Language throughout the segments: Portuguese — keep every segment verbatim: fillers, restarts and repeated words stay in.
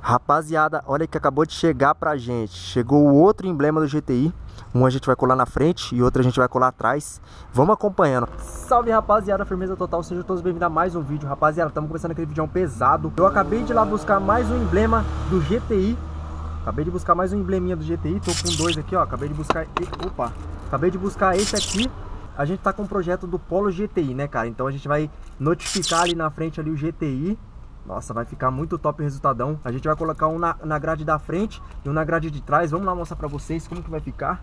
Rapaziada, olha que acabou de chegar pra gente. Chegou o outro emblema do G T I. Um a gente vai colar na frente e outro a gente vai colar atrás. Vamos acompanhando. Salve, rapaziada, firmeza total. Sejam todos bem-vindos a mais um vídeo. Rapaziada, estamos começando aquele vídeo pesado. Eu acabei de ir lá buscar mais um emblema do G T I. Acabei de buscar mais um embleminha do G T I. Tô com dois aqui, ó. Acabei de buscar... Opa! Acabei de buscar esse aqui. A gente tá com um projeto do Polo G T I, né, cara? Então a gente vai notificar ali na frente ali o G T I. Nossa, vai ficar muito top o resultadão. A gente vai colocar um na, na grade da frente e um na grade de trás. Vamos lá mostrar pra vocês como que vai ficar.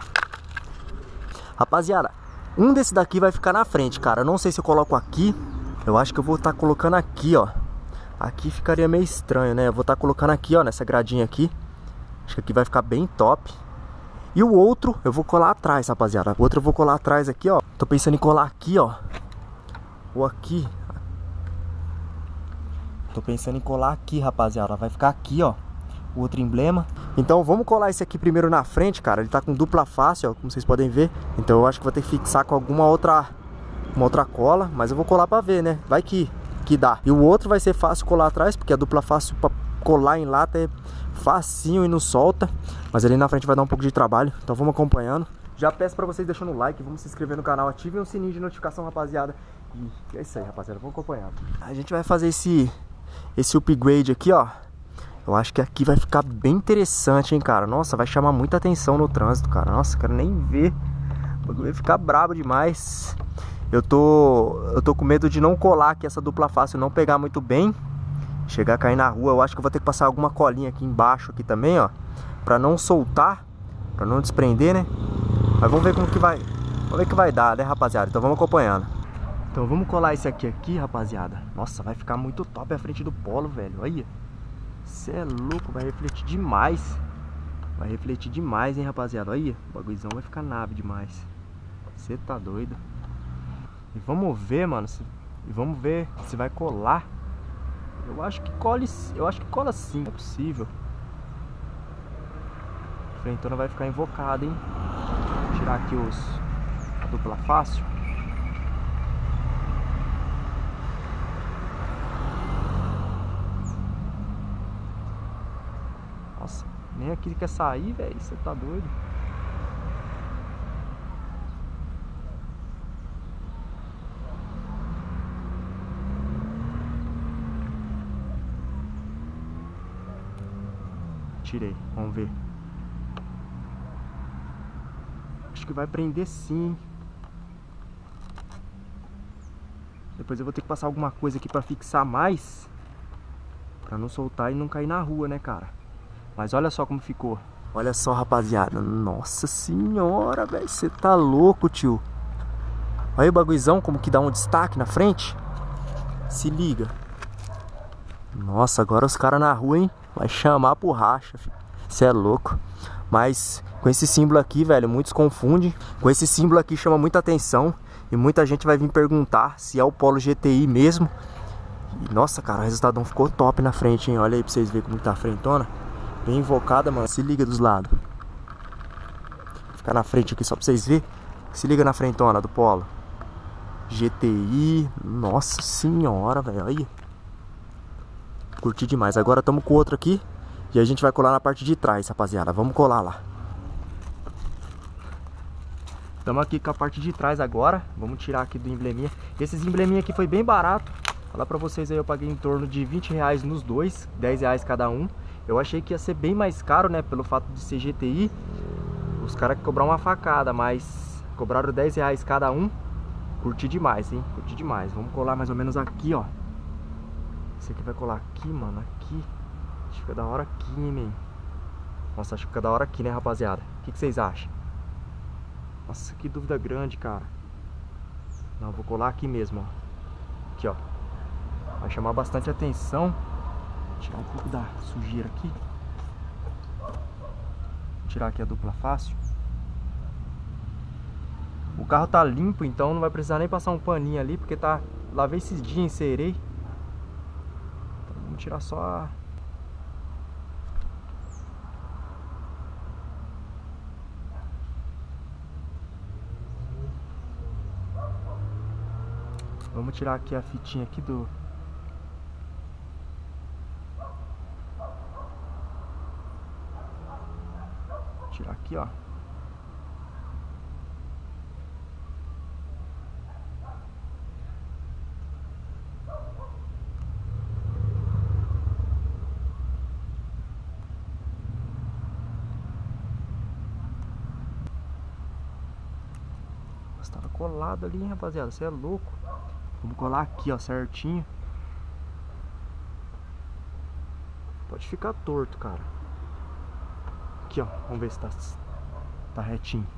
Rapaziada, um desse daqui vai ficar na frente, cara. Eu não sei se eu coloco aqui. Eu acho que eu vou estar tá colocando aqui, ó. Aqui ficaria meio estranho, né? Eu vou estar tá colocando aqui, ó, nessa gradinha aqui. Acho que aqui vai ficar bem top. E o outro eu vou colar atrás, rapaziada. O outro eu vou colar atrás aqui, ó. Tô pensando em colar aqui, ó. Ou aqui. Tô pensando em colar aqui, rapaziada. Vai ficar aqui, ó, o outro emblema. Então vamos colar esse aqui primeiro na frente, cara. Ele tá com dupla face, ó, como vocês podem ver. Então eu acho que vou ter que fixar com alguma outra uma outra cola. Mas eu vou colar pra ver, né? Vai que, que dá. E o outro vai ser fácil colar atrás, porque a dupla face pra colar em lata é facinho e não solta. Mas ali na frente vai dar um pouco de trabalho. Então vamos acompanhando. Já peço pra vocês deixando o like, vamos se inscrever no canal, ativem o sininho de notificação, rapaziada. E é isso aí, rapaziada, vamos acompanhando. A gente vai fazer esse... Esse upgrade aqui, ó. Eu acho que aqui vai ficar bem interessante, hein, cara. Nossa, vai chamar muita atenção no trânsito, cara. Nossa, quero nem ver. Vai ficar brabo demais. Eu tô Eu tô com medo de não colar aqui essa dupla face, não pegar muito bem. Chegar a cair na rua. Eu acho que eu vou ter que passar alguma colinha aqui embaixo aqui também, ó, pra não soltar, pra não desprender, né. Mas vamos ver como que vai. Vamos ver o que vai dar, né, rapaziada. Então vamos acompanhando. Então vamos colar esse aqui aqui, rapaziada. Nossa, vai ficar muito top a frente do Polo, velho. Olha. Você é louco, vai refletir demais. Vai refletir demais, hein, rapaziada. Olha, o bagulhozão vai ficar nave demais. Você tá doido. E vamos ver, mano. Se... E vamos ver se vai colar. Eu acho que cola, eu acho que cola sim, é possível. A frentona vai ficar invocada, hein. Vou tirar aqui os a dupla face. Nossa, nem aqui quer sair, velho. Você tá doido? Tirei, vamos ver. Acho que vai prender sim. Depois eu vou ter que passar alguma coisa aqui pra fixar mais, pra não soltar e não cair na rua, né, cara? Mas olha só como ficou. Olha só, rapaziada. Nossa senhora, velho. Você tá louco, tio. Olha o bagulhozão como que dá um destaque na frente. Se liga. Nossa, agora os caras na rua, hein? Vai chamar por racha, filho. Você é louco. Mas com esse símbolo aqui, velho, muitos confundem. Com esse símbolo aqui chama muita atenção. E muita gente vai vir perguntar se é o Polo G T I mesmo. E, nossa, cara, o resultado ficou top na frente, hein? Olha aí pra vocês verem como tá a frentona. Bem invocada, mano. Se liga dos lados. Vou ficar na frente aqui só pra vocês verem. Se liga na frentona do Polo G T I. Nossa senhora, velho. Aí. Curti demais. Agora estamos com outro aqui. E a gente vai colar na parte de trás, rapaziada. Vamos colar lá. Estamos aqui com a parte de trás agora. Vamos tirar aqui do embleminha. Esses embleminha aqui foi bem barato. Falar pra vocês aí, eu paguei em torno de vinte reais nos dois. dez reais cada um. Eu achei que ia ser bem mais caro, né, pelo fato de ser G T I. Os caras que cobraram uma facada, mas cobraram dez reais cada um. Curti demais, hein, curti demais. Vamos colar mais ou menos aqui, ó. Esse aqui vai colar aqui, mano, aqui. Acho que fica da hora aqui, hein, man. Nossa, acho que fica da hora aqui, né, rapaziada. O que, que vocês acham? Nossa, que dúvida grande, cara. Não, vou colar aqui mesmo, ó. Aqui, ó. Vai chamar bastante atenção. Tirar um pouco da sujeira aqui. Vou tirar aqui a dupla face. O carro tá limpo, então não vai precisar nem passar um paninho ali, porque tá... Lavei esses dias, encerei. Então vamos tirar só a... Vamos tirar aqui a fitinha aqui do... tirar aqui, ó. Estava colado ali, hein, rapaziada, você é louco. Vamos colar aqui, ó, certinho. Pode ficar torto, cara. Aqui, ó, vamos ver se tá, tá retinho.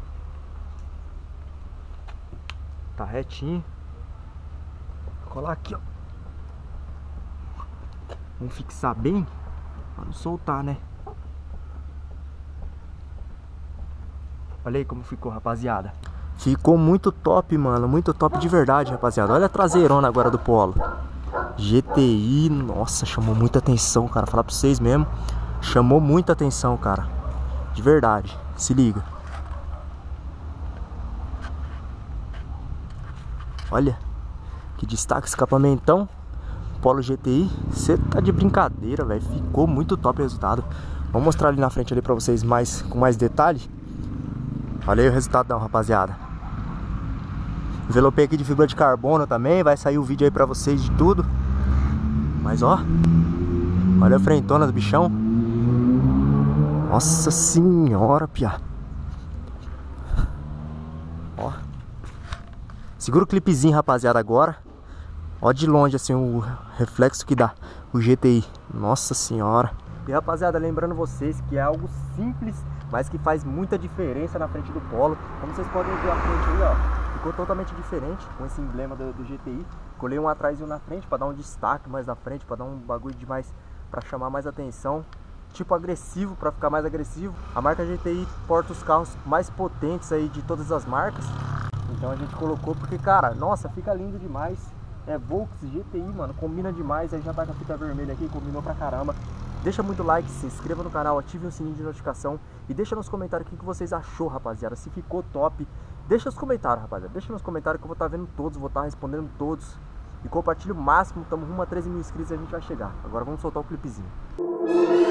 Tá retinho. Vou colar aqui, ó. Vamos fixar bem pra não soltar, né? Olha aí como ficou, rapaziada. Ficou muito top, mano. Muito top de verdade, rapaziada. Olha a traseirona agora do Polo. G T I, nossa, chamou muita atenção, cara. Falar pra vocês mesmo. Chamou muita atenção, cara. De verdade. Se liga. Olha. Que destaque, escapamentão. Polo G T I. Você tá de brincadeira, velho. Ficou muito top o resultado. Vou mostrar ali na frente ali pra vocês mais, com mais detalhe. Olha aí o resultado, não, rapaziada. Envelopei aqui de fibra de carbono também. Vai sair o vídeo aí pra vocês de tudo. Mas ó, olha a frentona do bichão. Nossa senhora, piá. Ó. Segura o clipezinho, rapaziada, agora. Ó de longe assim o reflexo que dá o G T I. Nossa senhora. E rapaziada, lembrando vocês que é algo simples, mas que faz muita diferença na frente do Polo. Como vocês podem ver a frente aí, ó. Ficou totalmente diferente com esse emblema do, do G T I. Colei um atrás e um na frente para dar um destaque mais na frente, para dar um bagulho de mais, para chamar mais atenção. Tipo agressivo, para ficar mais agressivo. A marca G T I porta os carros mais potentes aí de todas as marcas. Então a gente colocou porque, cara, nossa, fica lindo demais. É Volks G T I, mano, combina demais. Aí já tá com a fita vermelha aqui, combinou pra caramba. Deixa muito like, se inscreva no canal, ative o sininho de notificação e deixa nos comentários o que vocês achou, rapaziada. Se ficou top, deixa nos comentários, rapaziada. Deixa nos comentários que eu vou estar vendo todos, vou estar respondendo todos. E compartilha o máximo, estamos rumo a treze mil inscritos e a gente vai chegar. Agora vamos soltar o clipezinho.